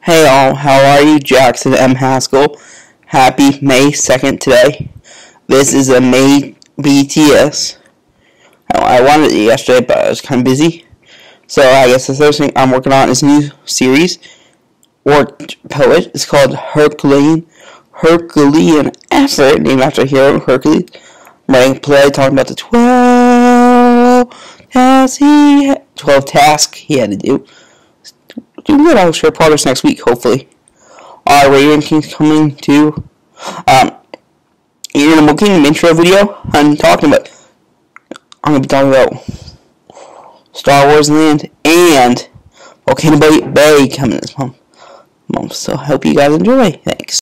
Hey all, how are you? Jackson M. Haskell. Happy May 2nd today. This is a May BTS. I wanted it yesterday, but I was kind of busy. So I guess the first thing I'm working on is a new series, or poet. It's called Herculean Effort, named after a hero, Hercules. I'm writing a play talking about the 12 tasks he had to do. Doing good. I'll share progress next week, hopefully. Our radio rankings coming to you're gonna booking an intro video. I'm gonna be talking about Star Wars Land and Volcano Bay coming this month. So I hope you guys enjoy. Thanks.